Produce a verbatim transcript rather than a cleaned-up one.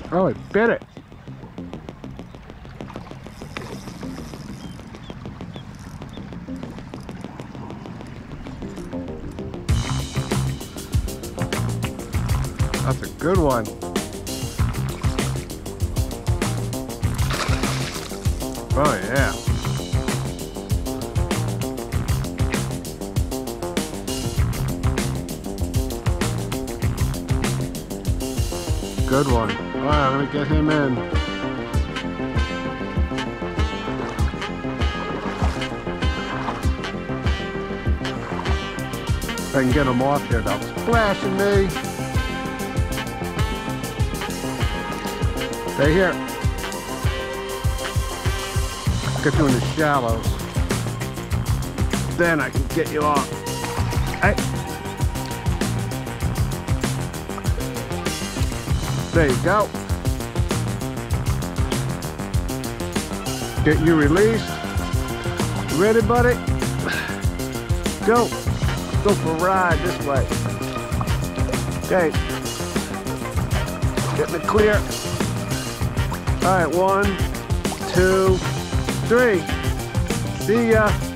Oh, it bit it. That's a good one. Oh yeah. Good one. All right, I'm gonna get him in. If I can get him off here without splashing me. Stay here. Get you in the shallows. Then I can get you off. Hey. There you go. Get you released. You ready, buddy? Go. Go for a ride this way. Okay. Getting it clear. All right, one, two, three. See ya.